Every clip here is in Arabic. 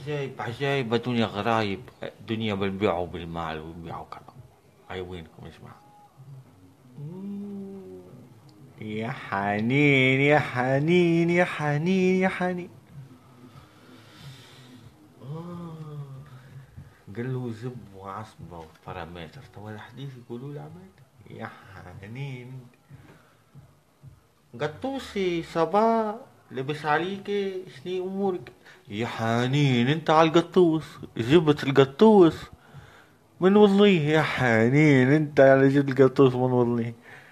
عجايب عجايب دنيا غرايب. دنيا بنبيعه بالمال وبنبيعه كذا. هاي وينكم يا جماعة؟ يا حنين يا حنين يا حنين يا حنين. قال له زب وعصبة وبارامتر. تو الحديث يقولوا له عباد يا حنين. قطوسي صباح لبس عليكي شني امورك؟ يا حنين انت على القطوس. جبت القطوس من والله. يا حنين انت على جبت القطوس من والله.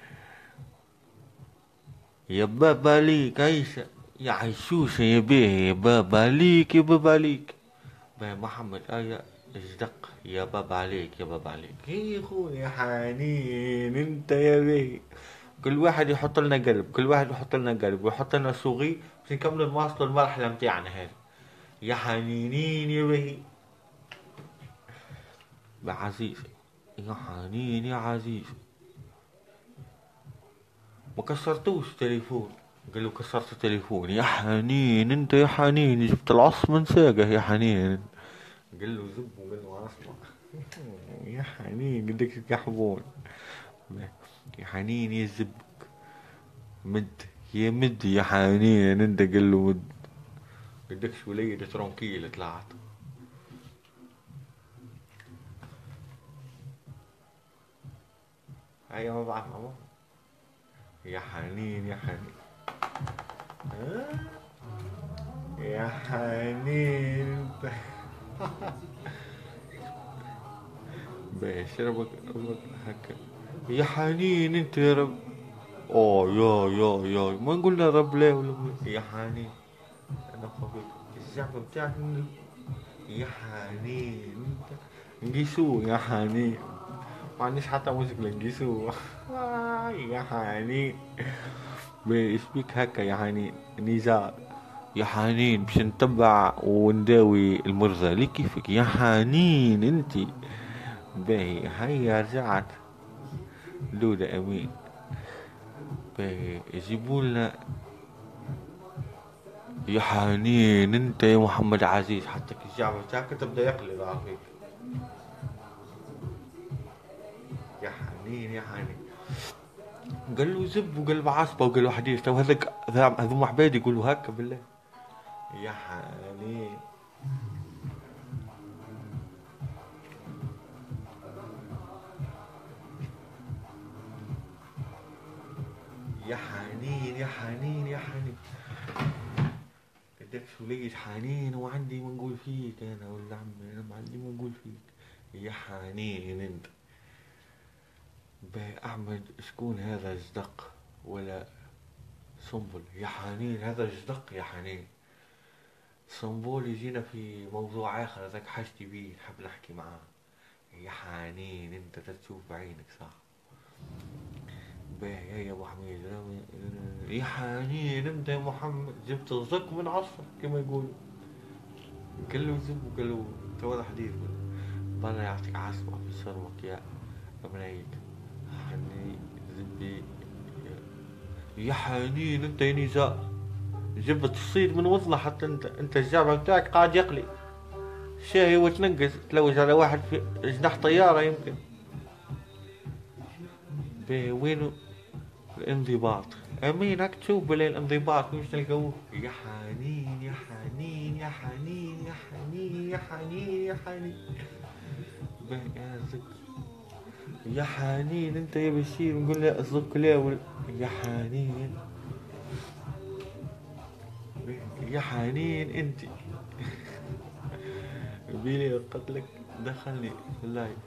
يا بابا ليك عيسى. يا عيشوشة يا بيه. يا بابا ليك يا بابا عليك. با محمد آية اصدق. يا بابا عليك يا بابا عليك. يا اخوي يا حنين انت يا بيه. كل واحد يحط لنا قلب. كل واحد يحط لنا قلب ويحط لنا صوغي باش نكملوا نواصلوا المرحلة متاعنا هذه. يا حنينين يا بيه. بعزيزي. يا حنين يا عزيزي. ما كسرتوش تليفون. قال له كسرت التليفون. يا حنين انت يا حنين جبت العص من ساقه يا حنين. قال له زب وقال له عصمة. يا حنين قدك تكحبون. يا حنين يا زب. مد. يا مد يا حنين انت. قال له مد. قدكش وليدة ترونكيل طلعت. ايوه بعد ماما. يا حنين يا حنين. يا حنين انت. بشربك هكا. يا حنين انت يا رب. اوه يا ما قلنا رب لا ولا يا حنين. انا خفيف. الزعبة بتاعك يا حنين انت. نقيسوه يا حنين. ما عنديش حتى موسيقى لنقيسوه. يا حنين. ايش بيك هكا يا حنين؟ نزار. يا حنين باش نتبع ونداوي المرضى لي كيفك يا حنين انتي. باهي هيا رجعت. لولا امين. باهي يجيبولنا. يا حنين انت يا محمد عزيز. حتى كي الشعب بتاعك تبدا يقلب عافيك. يا حنين يا حنين. قال له زب وقلب عصبه وقال له حديث. تو هذاك هذوما عباد يقولوا هكا بالله. يا حنين. يا حنين يا حنين يا حنين. قدك وليد حنين وعندي ما نقول فيك انا ولا عمي. انا ما عندي ما نقول فيك. يا حنين انت. باهي احمد شكون هذا جدق ولا سنبل؟ يا حنين هذا جدق يا حنين. سنبول يجينا في موضوع اخر هذاك حاجتي بيه نحب نحكي معاه. يا حنين انت تشوف بعينك صح. باهي يا ابو حميد. يا حنين انت يا محمد جبت الزق من عصر كما يقولوا. قال له زب وقال له تو حديث. الله يعطيك عافية في ثروك يا ابنيك. حنين زبي. يا حنين انت يا نزار. جبت الصيد من وصله. حتى انت الجامع بتاعك قاعد يقلي شاهي وتنقز تلوج على واحد في جناح طيارة يمكن. وينه الانضباط؟ امينك تشوف بلا الانضباط مش تلقوه. يا حنين يا حنين يا حنين يا حنين يا حنين يا حنين. يا زك. يا حنين انت يا بشير. نقول لا الزك لا. يا حنين. يا حنين انت. بيلي قتلك. دخلني في اللايف.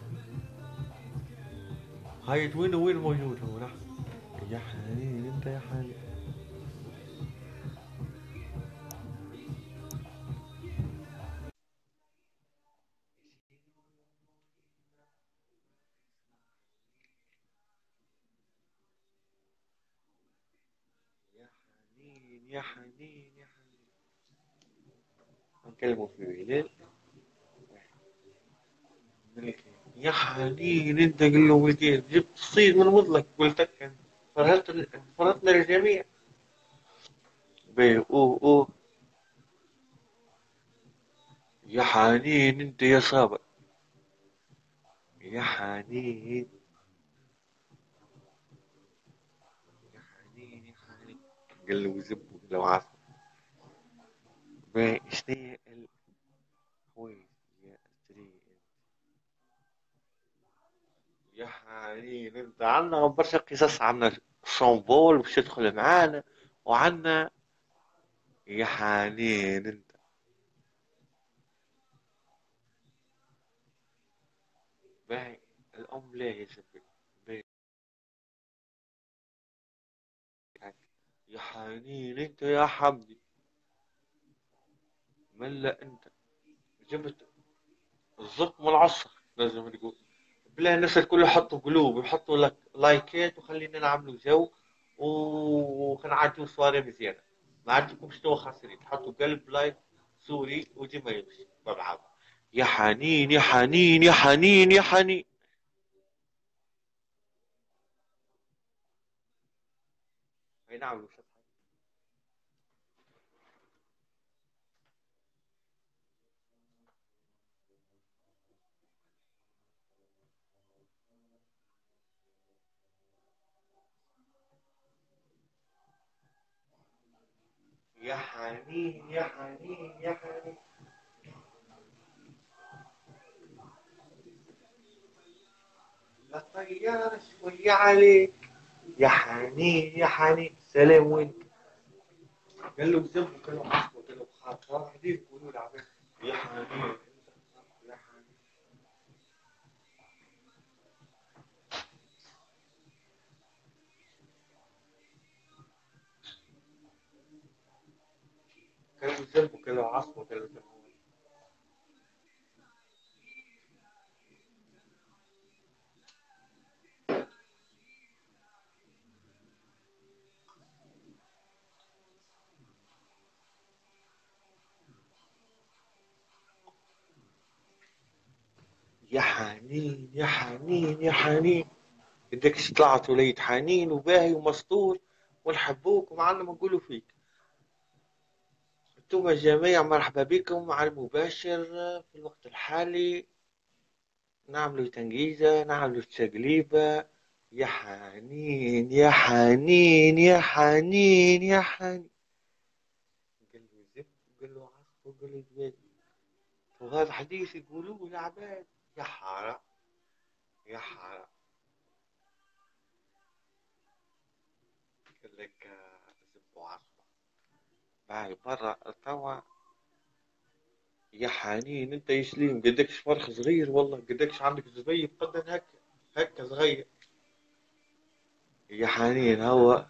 هاي وين موجود هو لحظة. يا حنين انت يا حنين. يا حنين يا حنين يا حنين. نكلمه في الليل. يا حنين انت. قل له بالكيف جبت الصيد من فضلك قلت لك. فرطنا الجميع. بي اوه اوه. يا حنين انت يا صابر، يا حنين، يا حنين يا حنين. قال له زب لو عصر. شنو الحويج يا تري. يا حنين انت عنا برشا قصص، عنا شامبول باش تدخل معانا، وعنا يا حنين انت. باهي الام لا يا شباب. باهي يا حنين انت يا حمدي، ملا انت جبت الزق من العصر لازم تقول. بالله الناس الكل يحطوا قلوب، يحطوا لك لايكات، وخلينا نعملوا جو، وخنعديو صواري مزيانة. ما عندكمش تو خاسرين، تحطوا قلب لايك سوري وديما يمشي ببعض. يا حنين يا حنين يا حنين يا حنين. اي نعم وش. يا حنين يا حنين يا حنين. لا طيارة شوية عليك، يا حنين يا حنين. سلام وين. قال له بذنبه، قال له عصبه، قال له بخاطر واحدين يقولوا له عبيد. يا حنين يا حنين. قال له بذنبه، قال له عصبه، قال له ذنبه. يا حنين يا حنين يا حنين. بدك طلعت وليد حنين وباهي ومسطور، ونحبوك ومعنا نقولوا فيك. انتم الجميع مرحبا بكم على المباشر في الوقت الحالي. نعملوا تنجيزة، نعملوا تشقليبة. يا حنين يا حنين يا حنين يا حنين. قال له زب، قال له عصف، قال له زبيب. وهذا حديث يقولوه العباد. يا حارة، يا حارة. قال لك زب وعصفة. باعي برا توا. يا حنين انت يا سليم، قدكش فرخ صغير والله، قدكش عندك زبيب قدن هكا، هكا صغير. يا حنين هو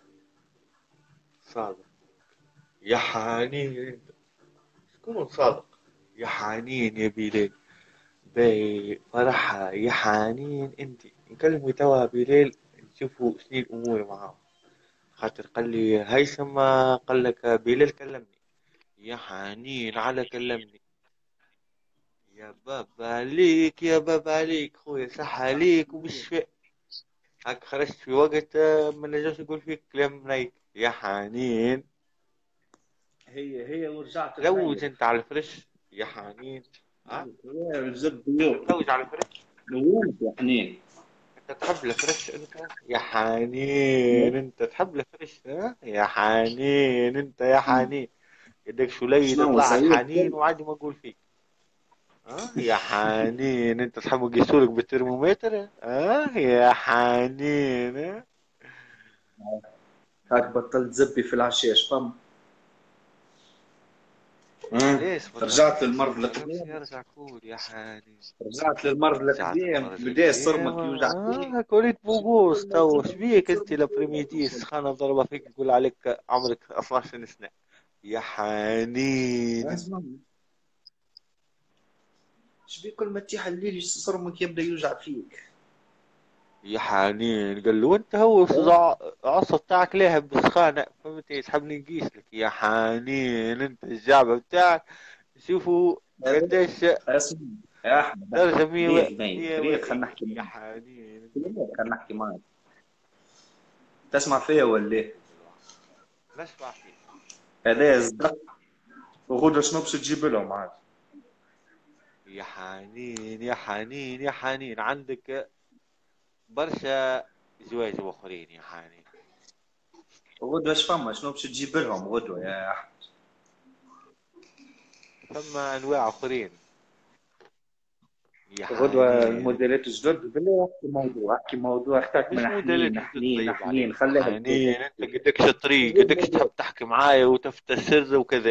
صادق. يا حنين انت. شكون صادق؟ يا حنين يا بلال. باي فرحة يا حنين انت. نكلموا توا بلال، نشوفوا شنو الامور معاه. خاطر قال لي هيثم، قال لك بلال كلمني. يا حنين على كلمني. يا بابا عليك، يا بابا عليك خويا، صح عليك وبالشفاء. هاك خرجت في وقت ما نجمش نقول فيك كلام مليك. يا حنين هي ورجعت تلوج تنيل. انت على الفرش. يا حنين. ها هي الزب بيوت. تلوج على الفرش. وينك يا حنين؟ انت تحب الفرش انت. يا حنين انت تحب الفرش، ها يا حنين انت يا حنين. يدك شليد شنو طلعت سيد؟ حنين وعادي ما اقول فيك. ها يا حنين انت تحب يقيسولك بالترمومتر، ها يا حنين ها. هاك بطلت زبي في العشاش فم. علاش بطلت رجعت تزبي؟ للمرض لابس القديم. يرجع كول يا حنين. رجعت للمرض رجعت القديم، المرة بدا القديمة. صرمك يوجع فيك. كليت شبيك بوبوس كل ما تو، تزبط فيك شبيك انت صرمك يوجع الابريميدي فيك. السخانة ضربة فيك يقول عليك عمرك 12 سنة. يا حنين انت. اسمع، شبيك كل ما تيح الليل صرمك يبدا يوجع فيك. يا حنين قال له انت هو صداع عصا بتاعك لاهب بسخانة، فهمت تحبني نقيس لك. يا حنين انت الجعبة بتاعك شوفوا هذا قديش. اسمع يا احمد، درجة ليه ميت مية ريت، خلينا وثقة. نحكي يا معك. حنين. خلينا نحكي معك. تسمع فيا ولا إيه؟ نسمع فيك. هذا صدق. وغدوة شنو باش تجيب لهم عاد؟ يا حنين يا حنين يا حنين، عندك برشا زواج اخرين يا حنين. غدوة اش فما؟ شنو باش تجيب لهم غدوة يا أحمد؟ ثم انواع اخرين يا غدوة حنين. الموديلات الجدد، بالله احكي موضوع اختك من مش موديلات حنين جدد حنين طيب حنين، عليك يا خليها حنين، الكلام. انت قدك شطري، قدك تحب تحكي معايا وتفتسر وكذا.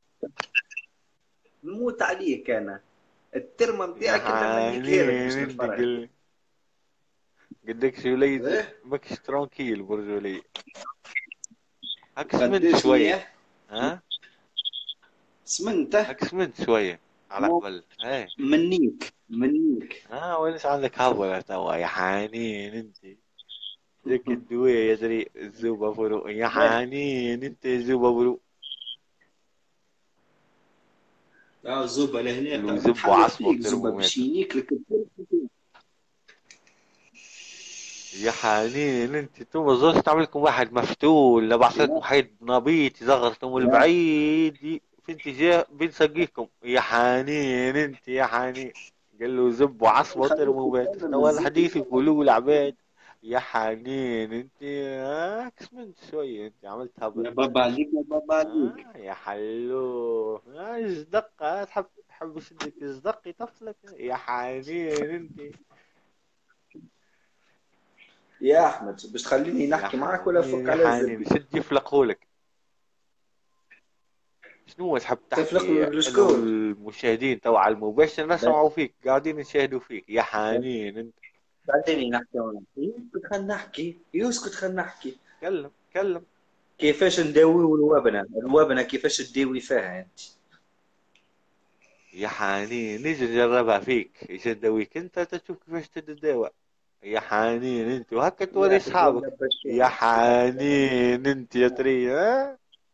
نموت عليك انا، الترمه يا نتاعك الا ما نديكها لك حنين باش انت نتفرج. قدك شي وليد ايه ماكش ترانكيل برجولي. هاك سمنت قديش شوية. مية ها. سمنته. هاك سمنت شوية على قبل هاي. منيك. ها وينش عندك هبلة توا يا حنين انت. ذيك الدوية يدري الزوبة برو يا باهي. حنين انت الزوبة برو. اه زوبا لهنا قال له زب نتحلى وعصفة فيك زوبا باش وترمومتر. ينيك لك الترمة. يا حنين انت تو زوج تعمل لكم واحد مفتول، لبعث لكم لا حيد نبيت يزغرتم لا البعيد في اتجاه بنسقيكم يا حنين انت يا حنين. قال له زب وعصفة خليك وترمومتر تتكلم تو الزبي الحديث فيها. يقولوا العباد. يا حنين انت كسمنت شوية انت عملت هبل. يا بابا عليك يا بابا عليك. يا حلو ازدق تحب يشدك ازدق يطفلك يا حنين انت. يا احمد باش تخليني يا نحكي معاك ولا حنين فك يا على حنين الزبي؟ شد يفلقهولك. شنو تحب تفلق تحكي؟ له انا الشكون؟ والمشاهدين تو على المباشر نسمعوا فيك قاعدين نشاهدوا فيك يا حنين انت. بعدين نحكي معاك. يسكت خلينا نحكي. تكلم تكلم. كيفاش نداويو الوابنة كيفاش تداوي فيها انت؟ يا حنين نيجي نجربها فيك، ايش ندويك انت تشوف كيفاش تتداوى. يا حنين انت وهكا توري ياخذ اصحابك. ولا يا بشوف حنين انت يا تري ها.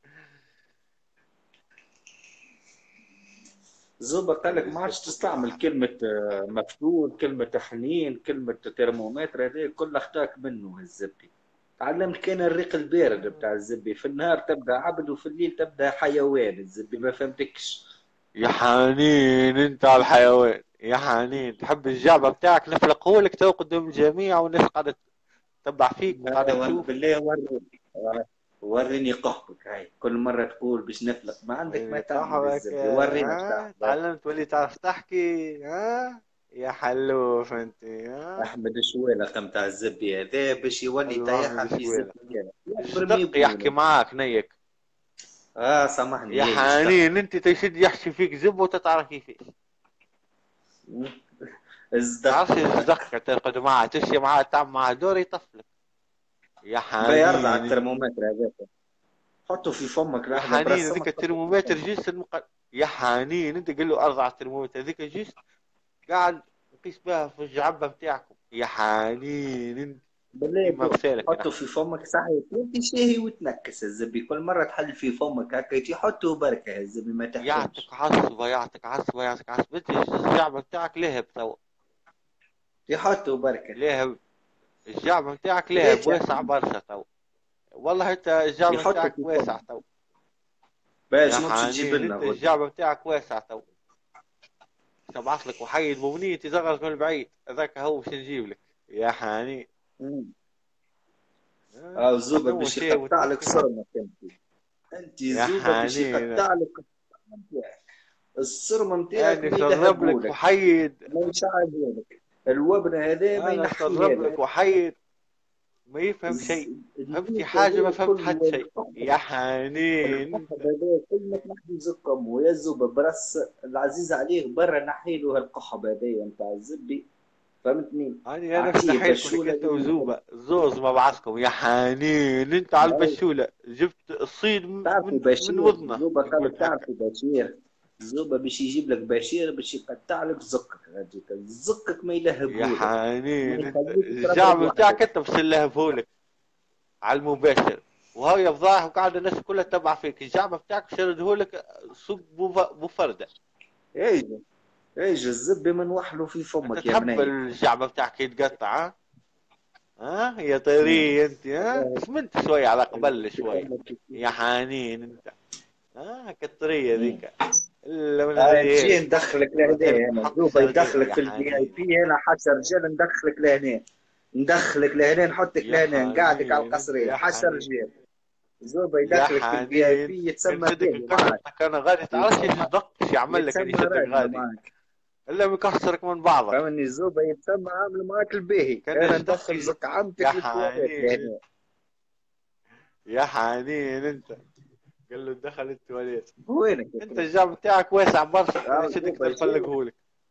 زوبا قال لك ما عادش يزبط يا تستعمل حنين. كلمة مفتول، كلمة حنين، كلمة ترمومتر، هذه كل اخطاك منه الزبي. تعلمت كان الريق البارد بتاع الزبي، في النهار تبدا عبد وفي الليل تبدا حيوان الزبي، ما فهمتكش. يا حنين انت على الحيوان يا حنين، تحب الجعبة بتاعك نفلقهولك تو قدام الجميع والناس قاعدة تتبع فيك وقاعدة تشوف. بالله وريني قحبك، هاي كل مرة تقول باش نفلق، ما عندك ما وين تعمل قحبك الزبي، ورينا ايش ها، تعمل. تعلمت ولي تعرف تحكي ها. يا حلوف انت ها. احمد شويلة متاع الزبي هذا باش يولي حلو طيحها احمد في شويلة. الزبي كان برمي صدق يحكي بونه. معاك نيك. اه سامحني يا ايه صدق. حنين انت تشد يحكي فيك زب وتتعرف كيفاش. اصدق. تعرفش صدق تقعد معاه تشي معاه تعمل معاه دور يطفلك. يا بيرضع حنين انت. الترمومتر هذاك، حطه في فمك يا لحظة حنين برسمك، هذيك حطه في الترمومتر فمك. جيست يا حنين انت قل له ارضع الترمومتر هذيك جيست قاعد نقيس بها في الجعبة بتاعكم يا حنين انت. بالله كيما يبوظ. مثالك حطه نحن. في فمك صحيح، انت شاهي وتنكس الزبي، كل مرة تحل في فمك هكا حطه بركة الزبي ما يعطيك تحرمش. عصبة يعطيك عصبة يعطيك عصبة انت الجعبة بتاعك لهب تو. يحطه بركة. لهب. الجعبة بتاعك لهب ريت يا واسع أحمد. برشا تو. والله انت الجعبة يحطه بتاعك في واسع فمك. تو. بقى يا شنو باش تجيب حنين لنا انت غدوة؟ الجعبة بتاعك واسع تو. تبعث لك وحيد مبنية يزغرك من البعيد هذاك هو باش نجيب لك. يا حنين. مم. زوبة شنو باش شيء يقطع لك وتنكس. صرمك انت يا زوبة باش حنين يقطع لك الصرمة نتاعك، انا ما شرب لك يلهبهولك، وحيد. ما يشعبهولك، الوبر هذا ما انا ينحيها شرب لك لك. وحيد. ما يفهم شيء. فهمتي النيك حاجة ما هذا فهمت كله حتى شيء. يا القحب. حنين. القحب هذا كل ما تنحي زكم ويا الزوبة برس العزيز عليه برا نحي له القحب هذايا نتاع الزبي، فهمتني؟ انا باش اعطيه نحيلكم لك بشولة انت يولي وزوبة زوز ما بعثكم يا حنين انت على يحل. البشولة جبت الصيد تعرفي من بشير وذنه زوبة يقول قالت هكا. تعرفي بشير، زوبة باش يجيب لك بشير باش يقطع لك زقك، هذيك زقك ما يا يلهبهولك، ما حنين انت يخليك تربعد الجعب وحدك. بتاعك انت باش نلهبهولك على المباشر. وهي فضايح وقاعدة الناس كلها تتبع فيك الجعب بتاعك شردهولك سوق بوفردة. ايجا ايجا الزبي من وحله في انت فمك يا تحب منيك. الجعب بتاعك يتقطع ها. ها يا مم. طيري انت ها والله سمنت شوية على قبل الزبي شوية. فمك يا حنين انت. ها كالطرية مم. ذيك. الا من غير تجي ندخلك من غير لهنا، انا نحط زوبا صرغير يدخلك يا في الفي اي حنين. بي، هنا حاشا رجال ندخلك لهنا، ندخلك لهنا نحطك يا لهنا نقعدك على حنين انت القصرين يا حاشا حنين. رجال. زوبا يا يدخلك في الفي اي حنين بي، يتسمى نشدك باهي معك. نكشطك انا غادي، تعرفش ايش يتسمى صدق ايش يعمل لك، اني يتسمى يشدك راجل غادي معك. الا مكسرك من بعضك. فهمني زوبا يتسمى عامل معك الباهي، كان انا يصدق ندخل زق يا عمتك للتواليت حنين. لهنا. يا حنين انت. قال له دخل التواليت. وينك انت انت؟ الجاب بتاعك واسع برشا، انا شدك زوبا يجي. نفلقهولك.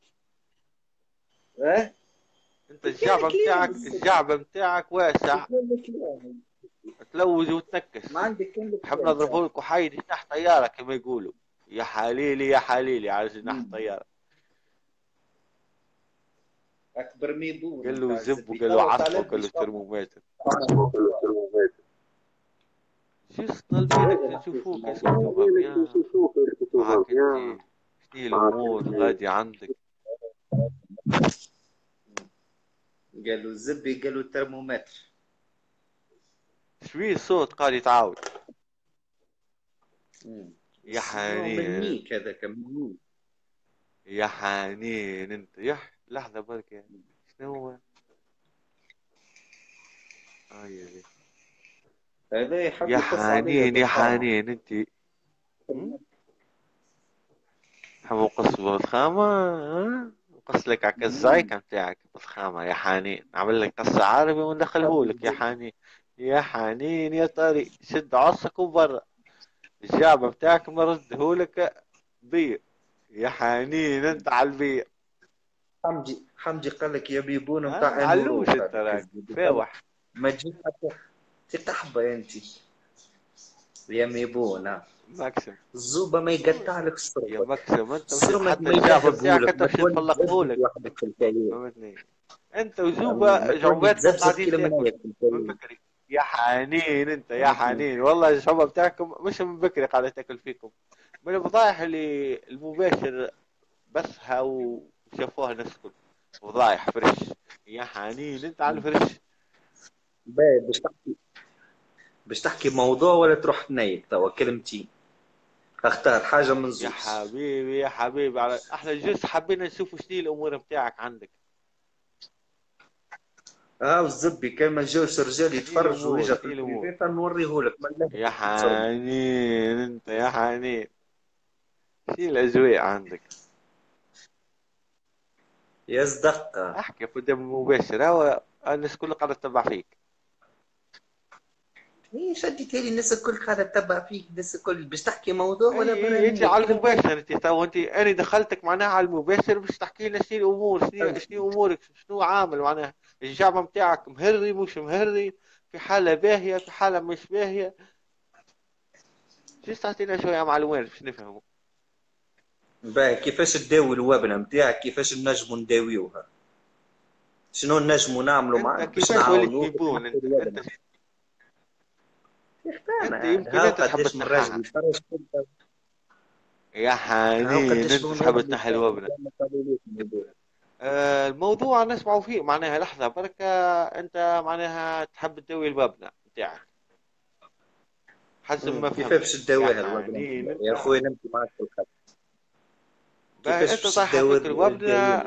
اه انت قلت لك ليه بالضبط؟ الجعبة بتاعك واسع، قلت لك ليه؟ تلوج وتنكس. ما عندك كلمة نحب واسع. نضربه لك وحيد جناح طيارة كما يقولوا. يا حليلي يا حليلي على جناح طيارة. اكبر ميبون قال له نتاع زب الزبي وقال له تو عطفه طالب وقال له مش فاهم. ترمومتر. شو طالبينك نشوفوك يسكتوا باميان. معك انت شنو الامور غادي عندك؟ قالوا الزبي، قالوا الترمومتر. شوي الصوت قاعد يتعاود. يا شنو من حنين. ميك هذاك، من ميك. يا حنين انت لحظة بركة. شنو هو؟ يا هذا يحب يا يقص عليا حنين يا بالخامة. حنين انت. حبوا قص بالخامة. قص لك على الزايكة متاعك بالخامة يا حنين، عمل لك قص عربي وندخله يحب لك يا الزبي. حنين. يا حنين يا طري شد عصك وبرا. الجابة بتاعك مردهولك بير. يا حنين انت على البير. حمدي قال لك يا بيبون متاع علوش انوروك، انت هذاك راك الزبي قال لك فاوح. ما تجيش حتى تتحبى انت يا ميبون. ماكسيم. الزوبة ما يقطع لك يا الصربة، ماكسيم انت مشيت الصرمة حتى ما الجابة يلهبه بتاعك لك، انت ما مشيت تولي فلقهولك. تزبزب وحدك في الكايات. فهمتني. انت وزوبة ما تولي جعوباتكم تزبزب قاعدين كيلو من تاكل هيك في من الكايات. بكري. يا حنين انت يا فهمتني. حنين والله الجعوبة بتاعكم مش من بكري قاعدة تاكل فيكم. من الفضايح اللي المباشر بثها وشافوها الناس الكل. فضايح فريش. يا حنين انت على الفريش. باهي، باش تحكي موضوع ولا تروح تنيك توا كلمتين؟ اختار حاجة من يا زوز. حبيبي يا حبيبي على احنا جوز حبينا نشوف شنو الامور بتاعك عندك. اه الزبي كان ما جوش رجال شنو يتفرجوا الامور ويجا في شنو الامور. البريفي فنوريهولك ما نلهي يا تصرمة. حنين انت يا حنين. شنو الاجواء عندك. يا صدقة. احكي قدام المباشر هو الناس كلها قاعدة تتبع فيك. ايه شديت لي الناس الكل قاعدة تتبع فيك، الناس الكل باش تحكي موضوع ولا اي انت برانية على كلمتين؟ المباشر انت تو انت انا دخلتك معناها على المباشر باش تحكي لنا شنو الامور شنو امورك شنو عامل معناها. الجامعة بتاعك مهري مش مهري. في حالة باهية في حالة مش باهية. جيس تعطينا شوية معلومات باش نفهموا. باهي كيفاش تداوي الوابنة نتاعك، كيفاش نجموا نداويوها، شنو نجموا نعملوا انت معاك باش كيفاش وليت نعاونوك ميبون تنحي انت الوابنة. انت انا يمكن هاو انت تحب قداش من راجل تنحاها. يتفرج يا هاو حنين قداش انت من تحب راجل تنحي يتفرج الوبنة. ما قالوليش الموضوع. الموضوع نسمعوا فيه معناها لحظة بركة. انت معناها تحب تدوي الوبنة بتاعك. حسب ما كيفاش فهمت. باش يا تداويها الوابنة حنين نتاعي؟ يا انت. اخوي نمشي معك في الخط. باهي كيفاش انت باش طايحة فيك الوبنة. تداويها؟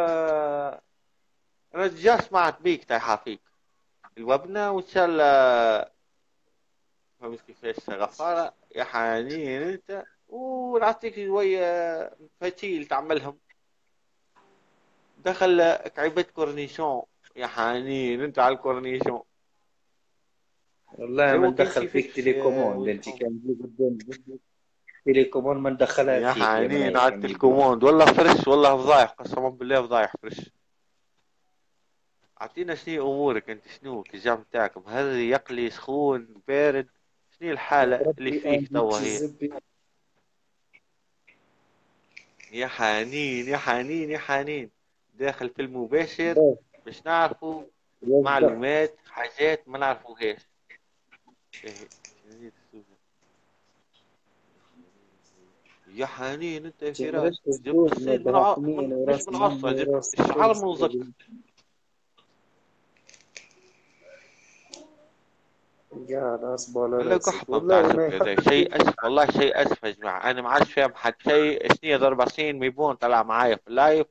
انا جا سمعت بيك طايحة فيك الوبنة وان شاء الله. فهمت كيفاش غفارة يا حنين انت ونعطيك شوية فتيل تعملهم. دخل كعبة كورنيشون. يا حنين انت على الكورنيشون. والله ما ايوه كان ندخل فيك كيفاش تليكوموند، انت وجههم. كان تجي قدام جدي تليكوموند ما ندخلها يا فيك يا حنين منيك يا عدت ميبون. الكوموند والله فرش والله فضايح قسما بالله فضايح فرش. اعطينا شنو امورك انت شنو الجام بتاعك مهري يقلي سخون بارد. شنو الحالة اللي ربي فيك انت توا هي. الزبي. يا حنين يا حنين يا حنين. داخل في المباشر باش باش نعرفوا يصدق. معلومات حاجات ما نعرفوهاش. باهي. يا حنين انت يا فراس مرشت جبت الزوج الصيد من, مدها حنين مش وراس من مامي عصا جبت وراس الشعر من زق. كرسي. قاعد اصبر على ولا راسك قحطة متاع والله ما زبدة ذا يحط شيء أسف، والله شيء أسف يا جماعة. أنا ما عادش فاهم حد شيء. سنية 4 سنين ميبون طلع معايا في اللايف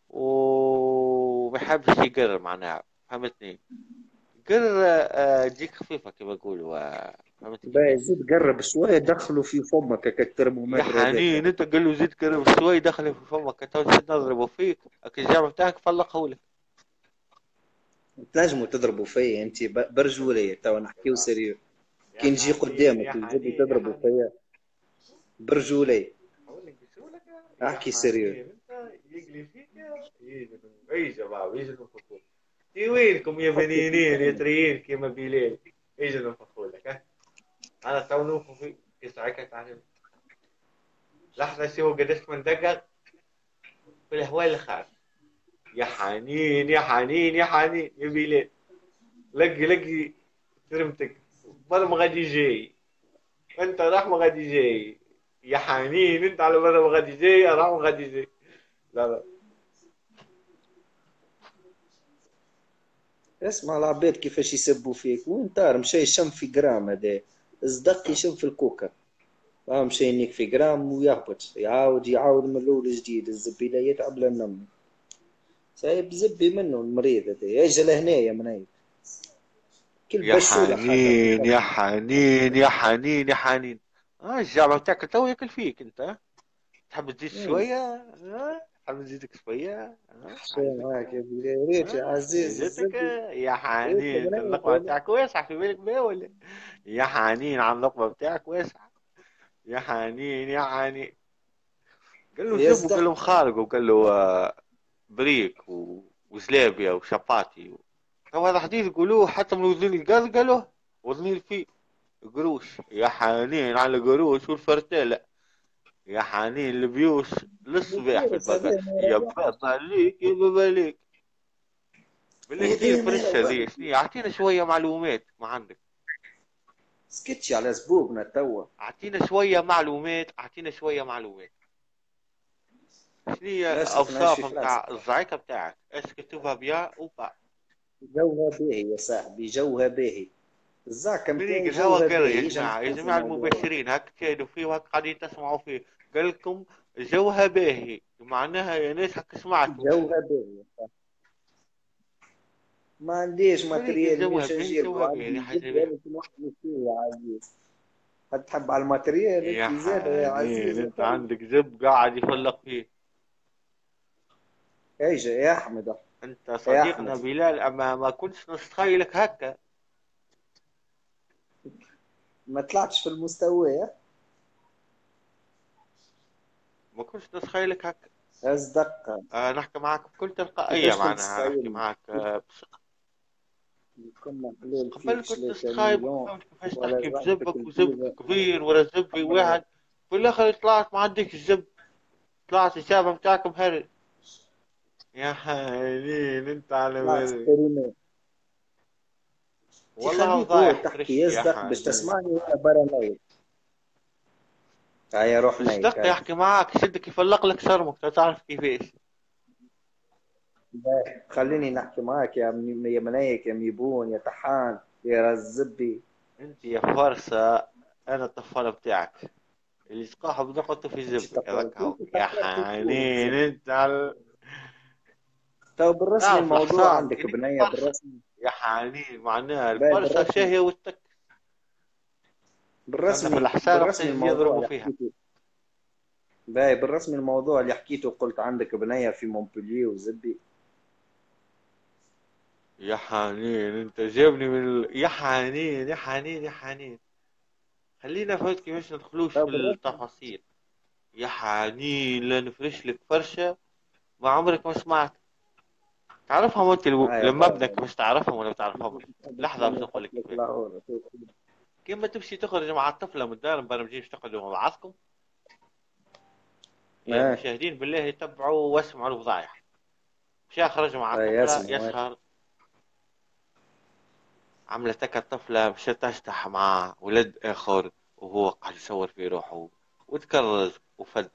وبحبش يقرر معناها، فهمتني؟ قرر تجيك خفيفة كما يقولوا، فهمت باي كيفاش؟ زيد قرب شويه دخله في فمك هكا يا الترمومتر هذاك. حنين انت قل له زيد قرب شوي، دخل في فمك تو نزيد نضربه فيك، لكن الجامعة بتاعك فلقه لك. تنجموا تضربوا فيا انت برجوليه تو نحكيو سيريو. يا كي نجي حنين قدامك يا تجي حنين يا تضربوا حنين. فيا برجوليه. اقول لك بسهولة يا احكي سيريو. حنين انت يقلي فيك يجي اي شباب يجي نفخوا. اي وينكم يا حكي في بنينين يا فمك. تريين كيما بليل. يجي نفخوا لك ها. انا تو نوفو فيك في ساعتها تعلم. لحظة شوفوا قديش من دقق في الهواء الخارج. يا حنين يا حنين يا حنين يا بليل. لقي ترمتك. مرة ما غادي جاي. انت راح ما غادي جاي. يا حنين انت على مرة ما غادي جاي راح ما غادي جاي. لا لا. اسمع العباد كيفاش يسبوا فيك وين طار مشى يشم في جرام هذا. صدق يشم في الكوكا. مشى ينيك في جرام ويهبط يعاود من الاول جديد الزبي لا يتعب لا النم. سايب زبي منه المريض هذا يجي لهنايا من هيك. كل يا بشولة حاجة. حنين يا حنين يا حنين يا حنين. الجامعة بتاعك تو ياكل فيك انت. تحب تزيد شوية؟ تحب نزيدك شوية؟ شو عايزك. معاك يا ريت يا عزيز نزيدك الزبي. يا ريت حنين. انت بنات اللقمة بتاعك واسعة في بالك بيه ولا؟ يا حنين على اللقمة بتاعك واسعة. يا حنين يا حنين. قال له زب وقال له يصدق. مخارج وقال له بريك وزلابيا وشباتي. تو هذا حديث يقولوه حتى من وزن القلقلة وزن فيه قروش. يا حنين على قروش والفرتلة. يا حنين البيوش للصباح في الفيروس هذا البقر. ما يا يريحش. بابا ليك يا بابا ليك. بالله شنو هذا ما الفرشة يروح. ذي؟ شنو اعطينا شوية معلومات ما عندك؟ سكتشي على زبوبنا توا. اعطينا شوية معلومات، اعطينا شوية معلومات. شنو هي للأسف نعيش الاوصاف في فرنسا. متاع الزعيقة بتاعك؟ اش كتبها بيا وبا؟ جوها باهي يا صاحبي جوها باهي. الزعكة فريق متاعي الهوا جوها قرر يا باهي يجي جماعة، يا نحكي في جماعة الموضوع. المبشرين هاك تشاهدوا فيه وهاك قاعدين تسمعوا فيه. قال لكم جوها باهي معناها يا ناس هاك سمعتوا. جوها باهي. ما عنديش فريق ماتريال الجوها مش باهي نجيب جوها باهي عندي هذه حاجة جد باهية. هذا نحكي فيه يا عزيز. تحب على الماتريال يا انت زاد يا حنين عزيز يا انت طيب. عندك زب قاعد يفلق فيه. ايجا يا احمد. انت يا احمد صديقنا بلال اما ما كنتش نتخيلك هكا. ما طلعتش في المستوى يا. ما كنتش نتخيلك هكا. اصدق. نحكي معك بكل تلقائية، كيفاش كنت معناها نحكي تخيل. معك بثقة. كنا حلال قبل فيك كنت 3 خايب مليون. وفهمت كيفاش ولا تحكي زعمتك بزبك وزبك الفيزا. كبير ولا زبي واحد. في الاخر طلعت ما عندك الزب. طلعت الشابة بتاعك مهري. يا حنين انت على طلعت بالي. ستريمات. تي والله خليك هو ضايح تحكي فريش يا يصدق باش حنين. تسمعني وانا برا نايم. هيا روح نايك صدق هاي. يحكي معك شدك يفلق لك شرمك تعرف كيفاش. باهي، خليني نحكي معاك يا منايك يا ميبون يا طحان يا رزبي. انت يا فرصة. انا الطفالة بتاعك اللي تقاها بنقطه في انت زبك تقول هذاك هو انت يا فكرت تكون حنين الزبي. انت على. تو بالرسمي تعرف الموضوع الحصان عندك كأنك بنية فرصة. بالرسمي. يا حنين معناها باهي الفرصة بالرسمي. شاهية والتك. فهمنا في بالرسمي الحصان وقت بالرسمي يجي الموضوع يضربوا اللي فيها. حكيته. باهي بالرسمي الموضوع اللي حكيته قلت عندك بنية في مونبولييه وزبي. يا حنين انت جابني يا حنين يا حنين يا حنين. خلينا فهمت كيفاش ندخلوش تو في بالرسمي. التفاصيل. يا حنين لا نفرش لك فرشة ما عمرك ما سمعت. تعرفهم انت هاي لما باهي. ابنك مش تعرفهم ولا ما تعرفهمش. لحظة باش يحط نقول لك لك كيفاش. لاهور. كيما تمشي تخرج مع الطفلة من الدار مبرمجين باش تقعدوا مع بعضكم. يا ايه. المشاهدين بالله يتبعوا واسمعوا الفضايح. مشى خرج مع ايه الطفلة اسمع. يسهر. عملت هكا الطفلة مشات تشطح مع ولد آخر وهو قاعد يصور في روحه وتكرز وفد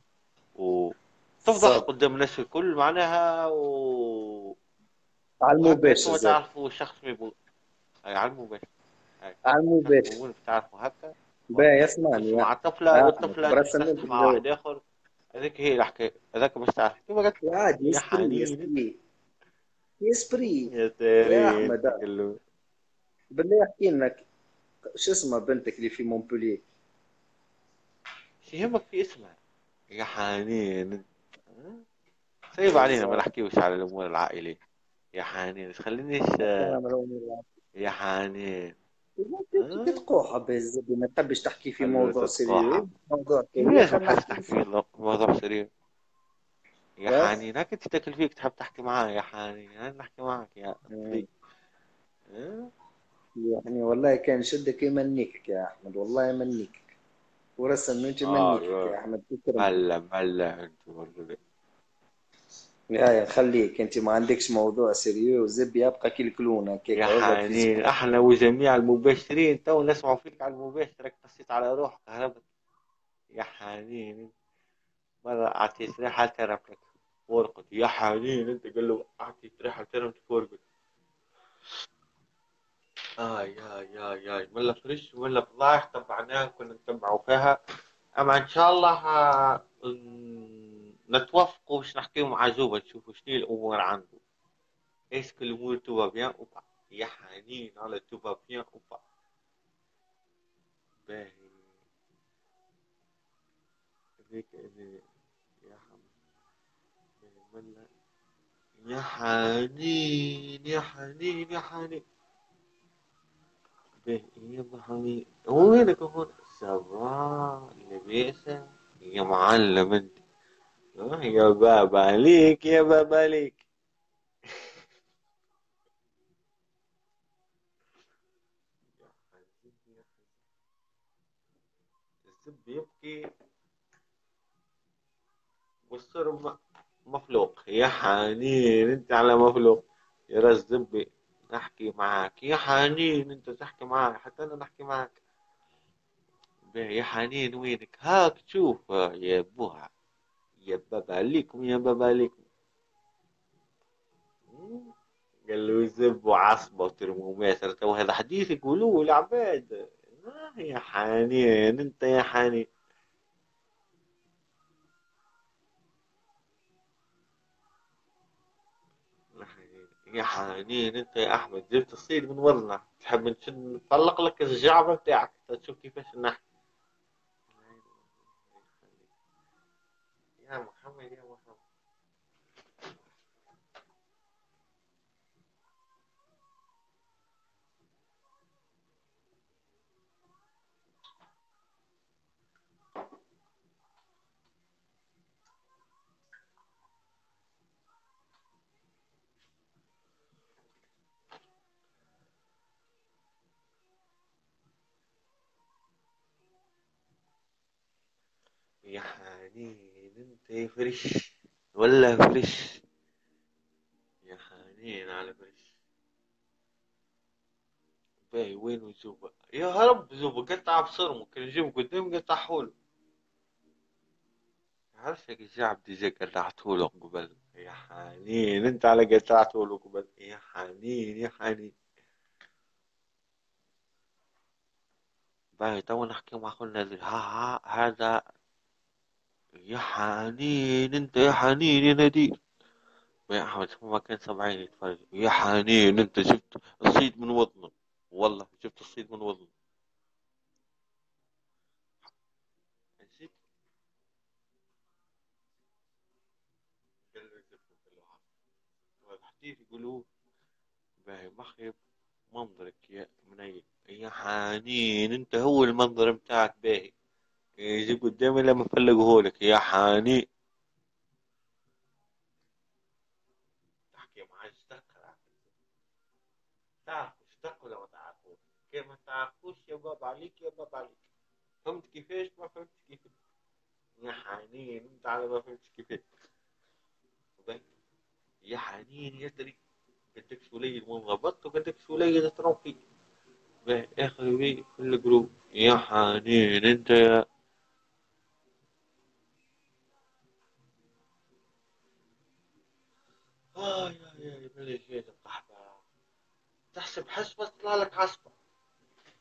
وتفضح بالضبط. قدام الناس الكل معناها على وهكا المباشر انتم زاد. تعرفوا الشخص ما يبغى. أي على المباشر. هاي. على المباشر. تحكمون بتعرفوا هكا. باهي تخش اسمعني يا مع أحمد. طفلة يا أحمد والطفلة برسم أنت تستفتح مع تجاوب. واحد آخر. هذيك هي الحكاية، هذاك مش تعرف كيف قلت لك. عادي يا يسبري حنين. يسبري يسبري. يا يا ساري أحمد انت قال بالله احكي لنا شو اسمها بنتك اللي في مونبولييه؟ شو يهمك في اسمها؟ يا حنين. سيب علينا ما بالظبط. نحكيوش على الأمور العائلية. يا حنين تخلينيش السلام عليكم. يا حنين. انت ها؟ تقوحة بالزبي، ما تحبش تحكي في حلو موضوع تتقاحى. سيريو، موضوع كيف سيريو لازم خلينا حاجة نحكي تحكي فيه. في موضوع سرير؟ يا بس حنين هكا تتكل فيك تحب تحكي معاي يا حنين، أنا نحكي معك يا مم. طريق. ها؟ يعني والله كان شدك يمنيك يا احمد، والله يمنيك، ورسم انت يمنيك آه يا احمد تكرم. ملا ملا أنت برضه. يا خليك انت ما عندكش موضوع سيريو، وزبي يبقى كيلكلون هكاك يا اقعد في حنين سكون. احنا وجميع المباشرين تو نسمعوا فيك على المباشر، قصيت على روحك هربت. يا حنين مرة أعطيت ريحة ترفلك فورقت. يا حنين أنت قال له أعطيت ريحة ترفلك فورقت. يا ملا فريش ولا فضايح تبعناها كنا نتبعوا فيها. أما إن شاء الله نتوافقوا باش نحكيو مع زوبا نشوفوا شنو الأمور عنده. إيش كل الأمور تو بيان أو با. يا حنين على تو بيان أو با. باهي. هذيك يا ملا. يا حنين يا حنين يا حنين. به يا حنين وينك هون سبا لبيسة. يا معلم انت. يا بابا عليك يا بابا عليك. يا حنين. الزب يبكي والصرم مفلوق. يا حنين انت على مفلوق. يا راس زبي نحكي معاك يا حنين، انت تحكي معاك حتى انا نحكي معاك. يا حنين وينك هاك تشوف يا ابوها. يا بابا عليكم يا بابا عليكم. قال له زب وعصبة وترمومتر تو هذا حديث يقولوه العباد. يا حنين انت يا حنين. يا حنين انت يا احمد جبت الصيد من وضنا تحب نشد نطلق لك الجعبة بتاعك تشوف كيفاش نحكي. يا محمد يا محمد. يا حنين انت يا فريش ولا فريش. يا حنين على فريش. باي وين زوبا يا هرب زوبا قطع بصر ممكن نجيب قدام قطع حول. عارف يا الشعب دي زي قطعته له قبل. يا حنين انت على قطعته له قبل. يا حنين يا حنين. باي تو نحكي مع اخونا ذي ها هذا. يا حنين انت يا حنين يا نادين. يا احمد ما كان سبعين يتفرج. يا حنين انت شفت الصيد من وطنه. والله شفت الصيد من وطنه. نسيت. قال له يزفوا قال له هذا حديث يقولوه. باهي مخيب منظرك يا منيل. يا حنين انت هو المنظر متاعك باهي. يجي قدامي لما افلقهولك يا حنين. تحكي معاه اشتق. تعرف اشتق ولا ما تعرفوش. كيف ما تعرفوش يا بابا عليك يا بابا عليك. فهمت كيفاش ما فهمت كيفاش. يا حنين انت على ما فهمتش كيفاش. يا حنين يا تري. قدك شولية منضبط وقدك شولية تروحي. اخر بي في الجروب. يا حنين انت يا. يا ملي جيت القحبة. تحسب حسبة تطلع لك عصبة.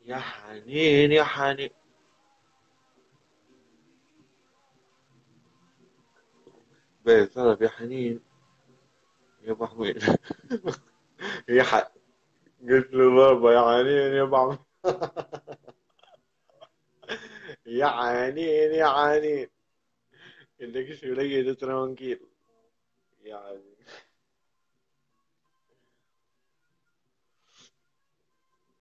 يا حنين يا حنين. بس طلب يا حنين يا ابو حميد. يا قلت له بابا يا حنين يا ابو حميد. يا حنين يا حنين. عندك شو لقيت ترانكيل يعني.